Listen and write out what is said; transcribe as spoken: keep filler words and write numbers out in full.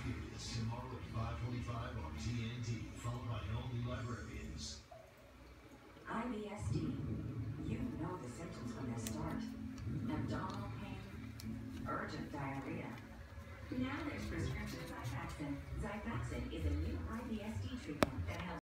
is tomorrow at five twenty-five on T N T, followed by Only Librarians. I B S D. You know the symptoms when they start. Abdominal pain, urgent diarrhea. Now there's prescription Xifaxan. Xifaxan is a new I B S D treatment that helps